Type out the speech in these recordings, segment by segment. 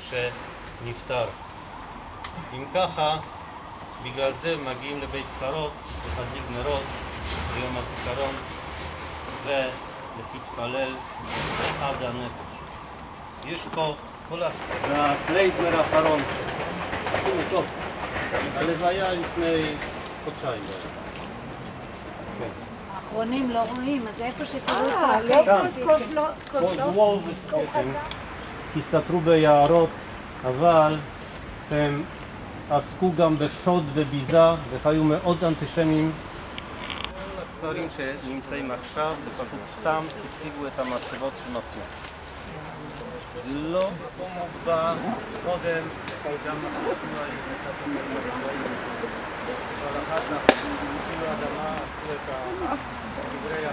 שנפטר. אם ככה, בגלל זה מגיעים לבית קברות להדליק נרות ביום הזיכרון ולהתפלל עד הנפש. יש פה כל הסיפור. הקלייזמר האחרון, טוב, הלוויה לפני חודשיים. האחרונים לא רואים, אז איפה שקראו את הסתתרו ביערות, אבל הם עסקו גם בשוד וביזה וחיו מאוד אנטישמים. כל הכפרים שנמצאים עכשיו זה פשוט סתם הציגו את המצבות שמצאו. לא מוגבה קודם, גם נחצו על כל אחת נמצאו האדמה, עשו את דברי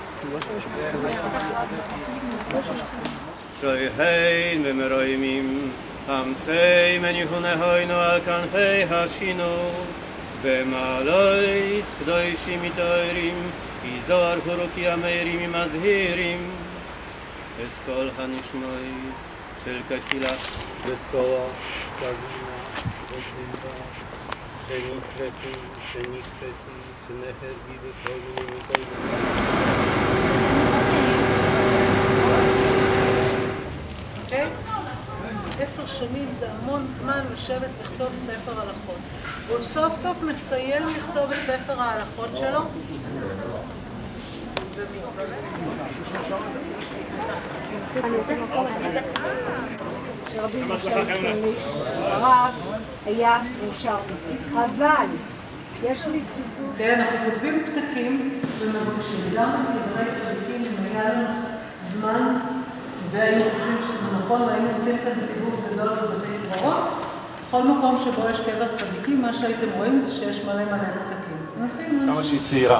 שויהן ומרוימים המצי מניחונהוינו על כנפי השינו ומעלויס קדושים מתארים כי זוהר חורוקי המאירים מזהירים אסכול הנשמויס של קהילה וסוע סבינה וזינבה שנשרפי שנשפטי שנחרבי וכל מיני וכל מיני 10 שנים זה המון זמן לשבת לכתוב ספר הלכות. והוא סוף סוף מסיים לכתוב את ספר ההלכות שלו. שרבי זכר סליש, הרב היה מאושר בזה. אבל יש לי סיפור. כן, אנחנו כותבים פתקים ומבקשים גם לדברי צדיקים אם היה לנו זמן והיינו חושבים שזה נכון והיינו עושים כאן סיבוב גדול בבתי קברות. בכל מקום שבו יש קבר צדיקים, מה שהייתם רואים זה שיש מלא פתקים. כמה שהיא צעירה.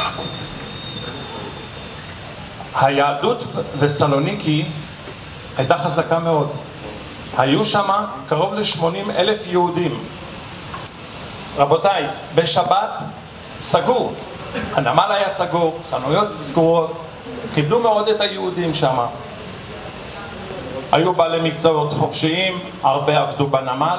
היהדות בסלוניקי הייתה חזקה מאוד. היו שם קרוב ל-80,000 יהודים. רבותיי, בשבת סגור. הנמל היה סגור, חנויות סגורות. קיבלו מאוד את היהודים שם. היו בעלי מקצועות חופשיים, הרבה עבדו בנמל.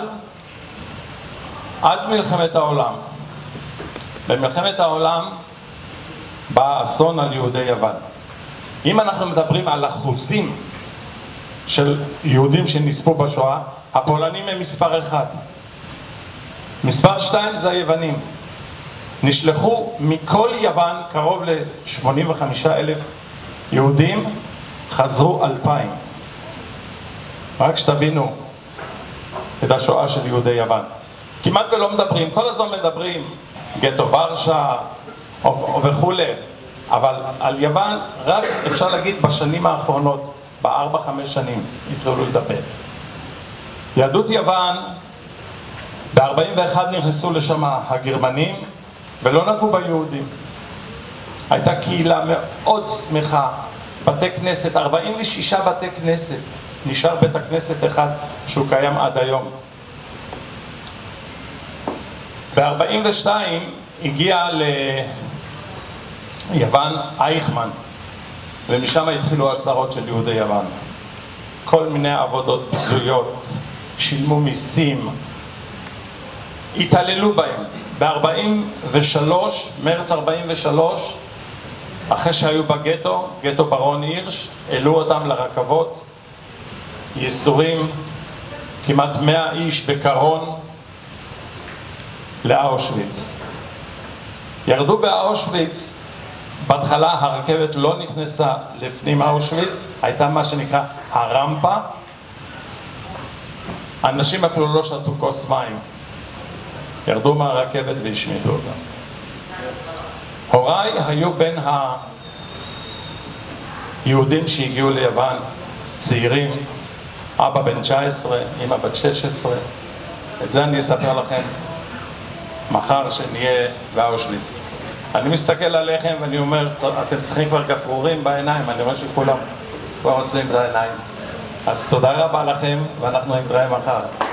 עד מלחמת העולם. במלחמת העולם בא אסון על יהודי יוון. אם אנחנו מדברים על אחוזים של יהודים שנספו בשואה, הפולנים הם מספר 1. מספר 2 זה היוונים. נשלחו מכל יוון קרוב ל-85,000 יהודים, חזרו 2,000. רק שתבינו את השואה של יהודי יוון. כמעט ולא מדברים, כל הזמן מדברים, גטו ורשה וכו', אבל על יוון רק אפשר להגיד בשנים האחרונות, ב4-5 שנים התחילו לדבר. יהדות יוון, ב-41 נכנסו לשם הגרמנים ולא נגעו ביהודים. הייתה קהילה מאוד שמחה, בתי כנסת, 46 בתי כנסת, נשאר בית הכנסת אחד שהוא קיים עד היום. ב-42 הגיע ליוון אייכמן, ומשם התחילו הצהרות של יהודי יוון. כל מיני עבודות בזויות, שילמו מיסים, התעללו בהם. ב-43, מרץ 43, אחרי שהיו בגטו, גטו ברון הירש, העלו אותם לרכבות, ייסורים, כמעט 100 איש בקרון לאושוויץ. ירדו באושוויץ, בהתחלה הרכבת לא נכנסה לפנים אושוויץ, הייתה מה שנקרא הרמפה. אנשים אפילו לא שתו כוס מים. ירדו מהרכבת והשמידו אותם. הוריי היו בין היהודים שהגיעו ליוון, צעירים, אבא בן 19, אמא בת 16. את זה אני אספר לכם מחר שנהיה באושוויץ. אני מסתכל עליכם ואני אומר, אתם צריכים כבר גפרורים בעיניים, אני רואה שכולם כבר עושים את העיניים. אז תודה רבה לכם ואנחנו נתראה מחר.